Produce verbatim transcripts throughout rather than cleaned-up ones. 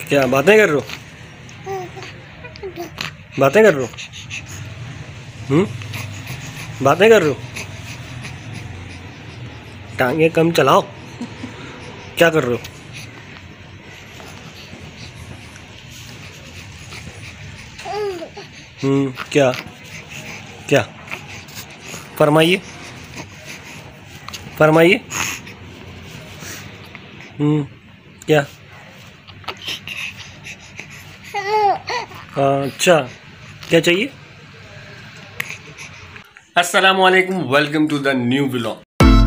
क्या बातें कर रहे हो? बातें कर रहे हो? हम्म बातें कर रहे हो? टांगे कम चलाओ। क्या कर रहे हो? हम्म क्या क्या फरमाइए फरमाइए। हम्म क्या? अच्छा क्या चाहिए? अस्सलाम वालेकुम, welcome to the new vlog.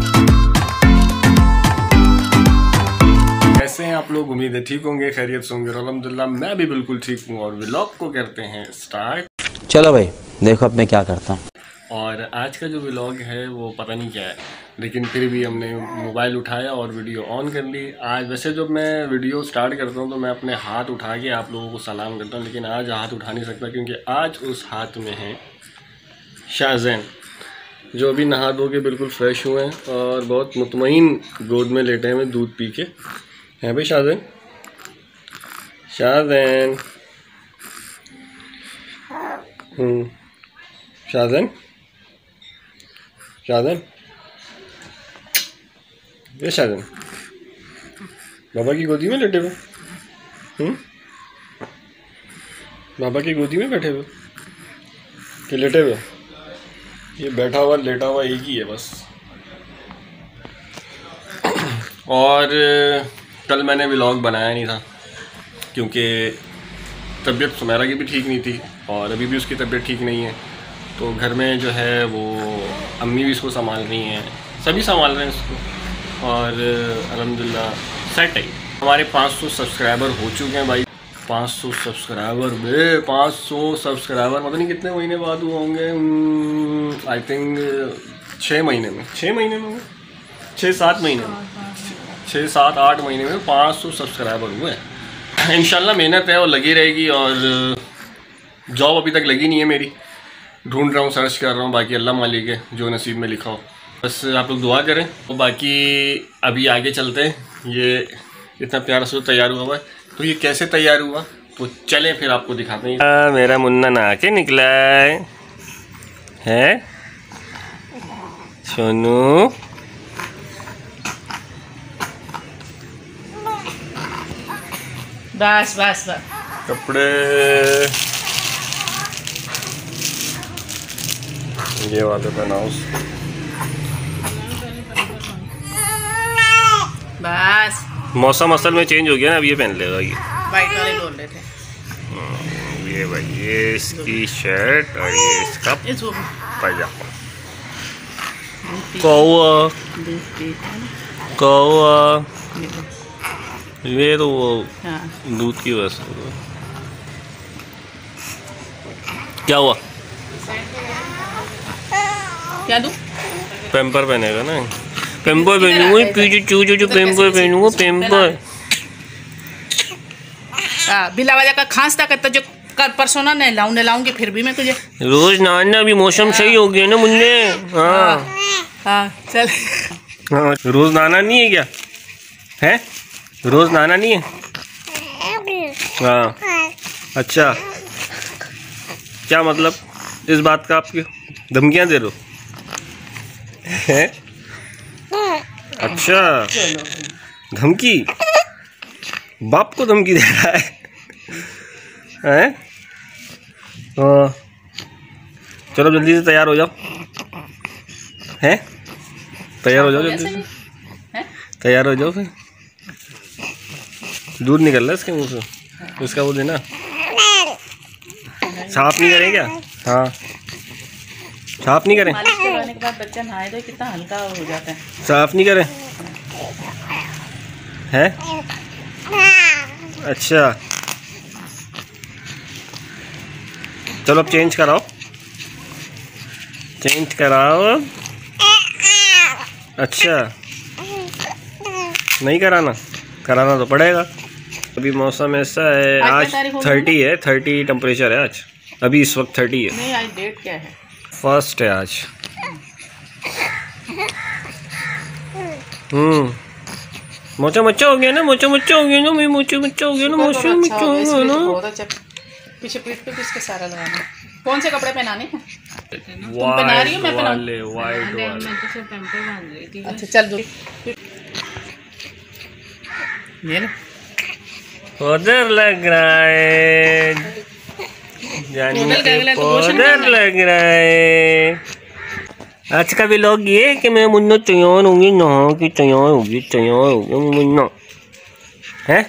कैसे हैं आप लोग? उम्मीद है ठीक होंगे, खैरियत से होंगे। अल्हम्दुलिल्लाह मैं भी बिल्कुल ठीक हूँ। और व्लॉग को करते हैं स्टार्ट। चलो भाई देखो अब मैं क्या करता हूँ। और आज का जो व्लॉग है वो पता नहीं क्या है, लेकिन फिर भी हमने मोबाइल उठाया और वीडियो ऑन कर ली। आज वैसे जब मैं वीडियो स्टार्ट करता हूँ तो मैं अपने हाथ उठा के आप लोगों को सलाम करता हूँ, लेकिन आज हाथ उठा नहीं सकता क्योंकि आज उस हाथ में है शाहज़ैन, जो अभी नहा धो के बिल्कुल फ्रेश हुए हैं और बहुत मुतमईन गोद में लेटे हुए दूध पी के हैं। भाई शाहज़ैन, शाहज़ैन, हम्म शाहज़ैन, शाहज़ैन, ये शाहज़ैन बाबा की गोदी में लेटे हुए। हम्म बाबा की गोदी में बैठे हुए कि लेटे हुए? ये बैठा हुआ लेटा हुआ एक ही है बस। और कल मैंने व्लॉग बनाया नहीं था क्योंकि तबीयत सुमेरा की भी ठीक नहीं थी और अभी भी उसकी तबीयत ठीक नहीं है। तो घर में जो है वो अम्मी भी इसको संभाल रही हैं, सभी संभाल रहे हैं इसको। और अल्हम्दुलिल्लाह सेट है। हमारे पाँच सौ सब्सक्राइबर हो चुके हैं भाई। पाँच सौ सब्सक्राइबर बे पाँच सौ सब्सक्राइबर मतलब नहीं कितने महीने बाद हुए होंगे, आई थिंक छः महीने में छः महीने में छः सात महीने में छः सात आठ महीने में पाँच सौ सब्सक्राइबर हुए हैं। इंशाल्लाह मेहनत है और लगी रहेगी। और जॉब अभी तक लगी नहीं है मेरी, ढूंढ रहा हूँ, सर्च कर रहा हूँ। बाकी अल्लाह मालिक है, जो नसीब में लिखा हो। बस आप लोग दुआ करें। और बाकी अभी आगे चलते हैं। ये इतना प्यारा सूट तैयार हुआ हुआ है, तो ये कैसे तैयार हुआ तो चलें फिर आपको दिखाते हैं। आ, मेरा मुन्ना नहा के निकला है, है? सोनू बस बस बस कपड़े ये वाले पहनाओ। बस मौसम असल में चेंज हो गया ना, अब ये पहन लेगा। ये वाइट वाले बोल रहे थे। ये भाई ये इसकी शर्ट और ये इसका पैजामा। कौआ कौआ ये तो वो दूध की वजह से। क्या हुआ? क्या दूँ? पेम्पर पहनेगा ना, पेम्पर पहनूंगा पीछे चूचू जो पेम्पर पहनूंगा पेम्पर। बिला वजह का खांसता करता जो कर परसों ना नहीं लाऊं लाऊंगी फिर भी मैं तुझे रोज नहाना। अभी मौसम सही हो गया ना मुन्ने। हाँ हाँ चल। हाँ रोज नहाना नहीं है क्या? है रोज नहाना नहीं है? हाँ अच्छा, क्या मतलब इस बात का? आपकी धमकियाँ दे रहे हो? हैं? अच्छा धमकी, बाप को धमकी दे रहा है? हैं? हाँ चलो जल्दी से तैयार हो जाओ। हैं? तैयार हो जाओ जल्दी से, तैयार हो जाओ। फिर दूध निकल रहा है इसके मुंह से, इसका वो देना। साफ नहीं करें क्या? हाँ साफ नहीं करें? मालिश करवाने के बाद बच्चा नहाए तो कितना हल्का हो जाता है। साफ नहीं करें? है? अच्छा चलो अब चेंज कराओ, चेंज कराओ। अच्छा नहीं कराना? कराना तो पड़ेगा। अभी मौसम ऐसा है, आज थर्टी है, थर्टी टेम्परेचर है आज। अभी इस वक्त थर्टी है। नहीं आज डेट क्या है? फर्स्ट है आज। हम्म मोचा मोचा हो गया ना, मोचा मोचा हो गया ना, मैं मोचा मोचा हो गया ना, मोचा मोचा हो गया ना। बहुत अच्छा। पीछे पीठ पे किसके सारा लगाना। कौन से कपड़े पहनाने हैं? तुम पहना रही हो, मैं पहनाऊं? वाले वाइट वाले। मैं तो सिर्फ पैम्पर बांध रही थी। अच्छा चल दो। ये ना उधर लग रहा है जानी के उधर लग रहा है। आज का व्लॉग ये है कि मैं मुन्ना तैयार होंगी, नहा की तैयार होगी, तैयार होगी मुन्ना है।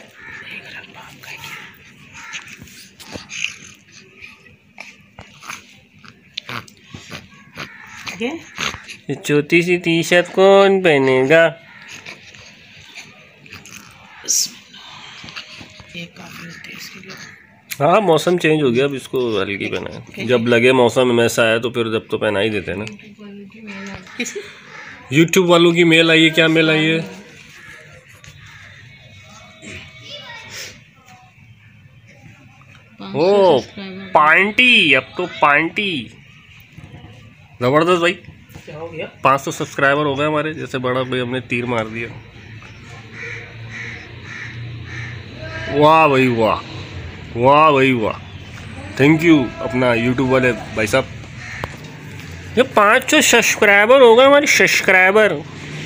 ये छोटी सी टी शर्ट कौन पहनेगा? हाँ मौसम चेंज हो गया, अब इसको हल्की पहना है। जब लगे मौसम में ऐसा है तो फिर जब तो पहना ही देते हैं ना। यूट्यूब वालों की मेल आई है। क्या मेल आई है? ओ पार्टी, अब तो पार्टी जबरदस्त भाई। क्या हो गया? पाँच सौ सब्सक्राइबर हो गए हमारे। जैसे बड़ा भाई हमने तीर मार दिया। वाह भाई वाह, वाह भाई वाह, थैंक यू अपना यूट्यूब वाले भाई साहब। ये पाँच सौ सब्सक्राइबर हो गए हमारे सब्सक्राइबर।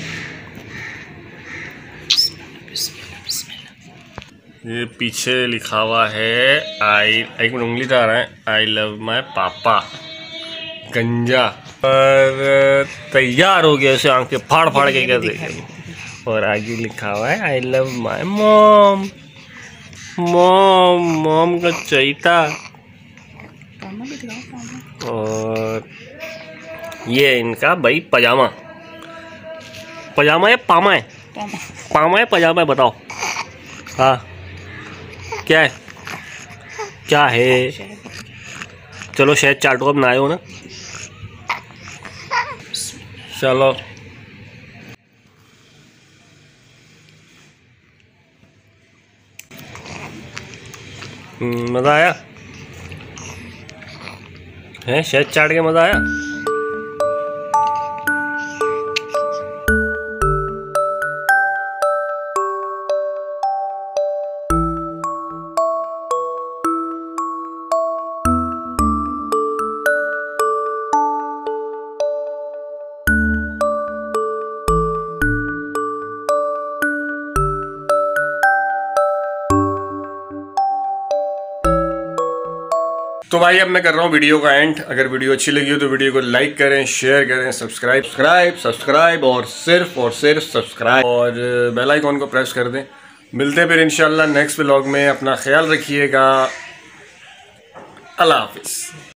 ये पीछे लिखा हुआ है आई, एक मिनट उंगली जा रहा है, आई लव माय पापा गंजा। और तैयार हो गया, ऐसे आंखें फाड़ फाड़ के क्या देखे। और आगे लिखा हुआ है I love my mom. Mom mom का चैता। और ये इनका भाई पजामा, पजामा है पामा है, पामा है पजामा है, बताओ। हाँ क्या है, क्या है? चलो शायद चाटो, अब ना आए हो ना। चलो मज़ा आया है? शायद चाट के मज़ा आया। तो भाई अब मैं कर रहा हूँ वीडियो का एंड। अगर वीडियो अच्छी लगी हो तो वीडियो को लाइक करें, शेयर करें, सब्सक्राइब सब्सक्राइब सब्सक्राइब और सिर्फ और सिर्फ सब्सक्राइब और बेल आइकॉन को प्रेस कर दें। मिलते हैं फिर इंशाल्लाह नेक्स्ट व्लॉग में। अपना ख्याल रखिएगा। अल्लाह हाफिज़।